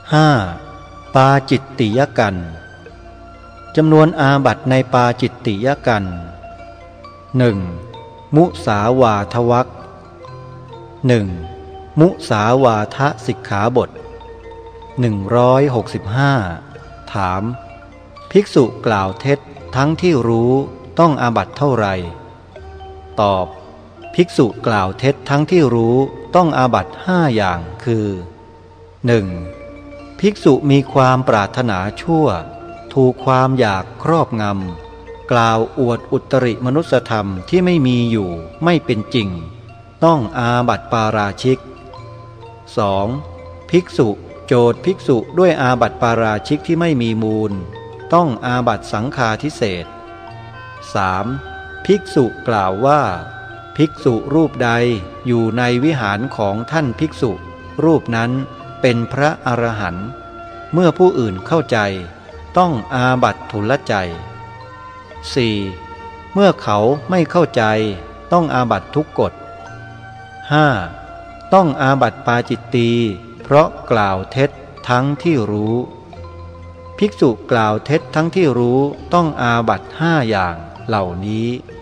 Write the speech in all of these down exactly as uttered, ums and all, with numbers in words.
ห้า. ปาจิตติยกันจำนวนอาบัติในปาจิตติยกัน หนึ่ง. มุสาวาทวรรค หนึ่ง. มุสาวาทสิกขาบท หนึ่งร้อยหกสิบห้า ถาม ภิกษุกล่าวเท็จทั้งที่รู้ต้องอาบัติเท่าไหร่ตอบ ภิกษุกล่าวเท็จทั้งที่รู้ต้องอาบัติห้าอย่างคือ หนึ่ง. ภิกษุมีความปรารถนาชั่วถูกความอยากครอบงำกล่าวอวดอุตริมนุสธรรมที่ไม่มีอยู่ไม่เป็นจริงต้องอาบัติปาราชิก สอง. ภิกษุโจทย์ภิกษุด้วยอาบัติปาราชิกที่ไม่มีมูลต้องอาบัติสังฆาทิเศษ สาม. ภิกษุกล่าวว่าภิกษุรูปใดอยู่ในวิหารของท่านภิกษุรูปนั้นเป็นพระอรหันต์เมื่อผู้อื่นเข้าใจต้องอาบัติทุลใจ สี่. เมื่อเขาไม่เข้าใจต้องอาบัติทุกกฎ ห้า. ต้องอาบัติปาจิตตีเพราะกล่าวเท็จทั้งที่รู้ภิกษุกล่าวเท็จทั้งที่รู้ต้องอาบัติห้าอย่างเหล่านี้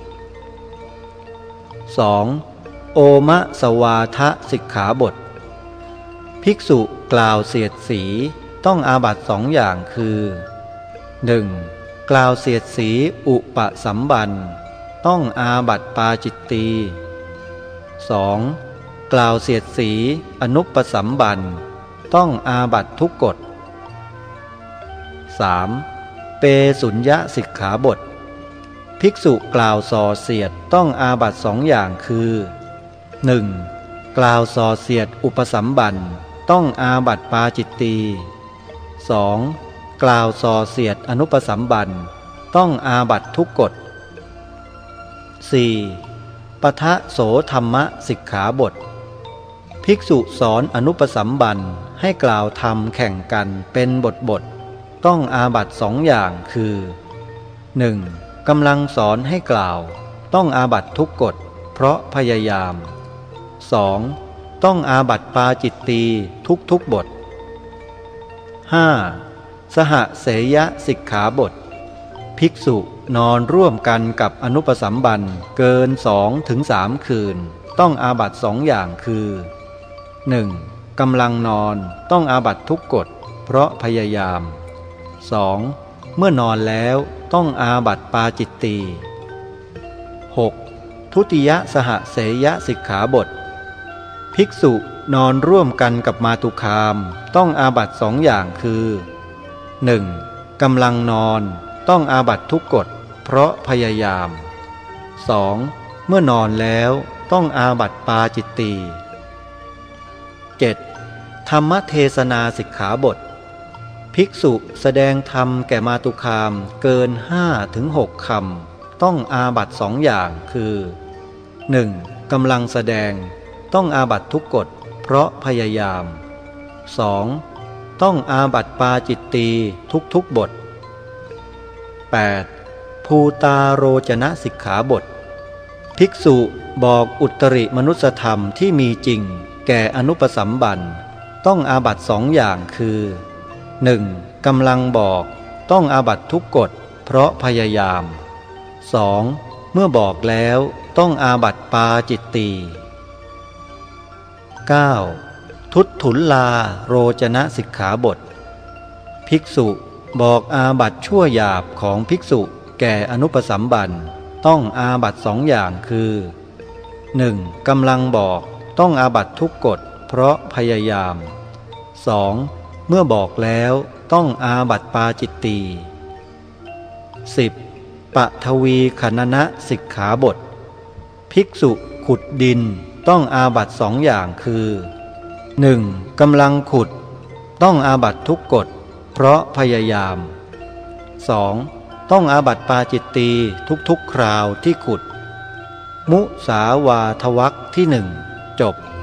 สอง. โอมสวาทสิกขาบทภิกษุกล่าวเสียดสีต้องอาบัติสองอย่างคือ หนึ่ง. กล่าวเสียดสีอุปสัมบันต้องอาบัติปาจิตตี สอง. กล่าวเสียดสีอนุปสัมบันต้องอาบัติทุกกฎ สาม. เปสุญญสิกขาบทภิกษุกล่าวส่อเสียดต้องอาบัติสองอย่างคือ หนึ่ง. กล่าวส่อเสียดอุปสัมบันต้องอาบัติปาจิตตี สอง. กล่าวส่อเสียดอนุปสัมบันต้องอาบัติทุกกฎ สี่. ปทะโสธัมมสิกขาบทภิกษุสอนอนุปสัมบันให้กล่าวธรรมแข่งกันเป็นบทบทต้องอาบัติสองอย่างคือ หนึ่ง. กำลังสอนให้กล่าวต้องอาบัติทุกกฎเพราะพยายาม สอง. ต้องอาบัติปาจิตตีทุกทุกบท ห้า. สหเสยสิกขาบทภิกษุนอนร่วมกันกับอนุปสัมบันเกินสองถึงสามคืนต้องอาบัติสองอย่างคือ หนึ่ง. กำลังนอนต้องอาบัติทุกกฎเพราะพยายาม สอง. เมื่อนอนแล้วต้องอาบัติปาจิตตี หก. ทุติยสหเสยสิกขาบทภิกษุนอนร่วมกันกับมาตุคามต้องอาบัติสองอย่างคือ หนึ่ง. กำลังนอนต้องอาบัติทุกกฎเพราะพยายาม สอง. เมื่อนอนแล้วต้องอาบัติปาจิตตี เจ็ด. ธรรมเทศนาสิกขาบทภิกษุแสดงธรรมแก่มาตุคามเกินห้าถึงหกคำต้องอาบัติสองอย่างคือ หนึ่ง. กำลังแสดงต้องอาบัติทุกกฎเพราะพยายาม สอง. ต้องอาบัติปาจิตตีทุกทุกบท แปด. ภูตาโรจนะสิกขาบทภิกษุบอกอุตริมนุสธรรมที่มีจริงแก่อนุปสัมบันต้องอาบัติสองอย่างคือ หนึ่ง. กำลังบอกต้องอาบัติทุกกฎเพราะพยายาม สอง. เมื่อบอกแล้วต้องอาบัติปาจิตตี เก้า. ทุตถุลลาโรจนะสิกขาบทภิกษุบอกอาบัติชั่วหยาบของภิกษุแก่อนุปสัมบันต้องอาบัติสองอย่างคือ หนึ่ง. กำลังบอกต้องอาบัติทุกกฎเพราะพยายาม สอง. เมื่อบอกแล้วต้องอาบัติปาจิตตี สิบ. ปทวีขณนะสิกขาบทภิกษุขุดดินต้องอาบัติสองอย่างคือ หนึ่ง. กำลังขุดต้องอาบัติทุกกฎเพราะพยายาม สอง. ต้องอาบัติปาจิตตีทุกๆคราวที่ขุดมุสาวาทวรรคที่หนึ่งจบ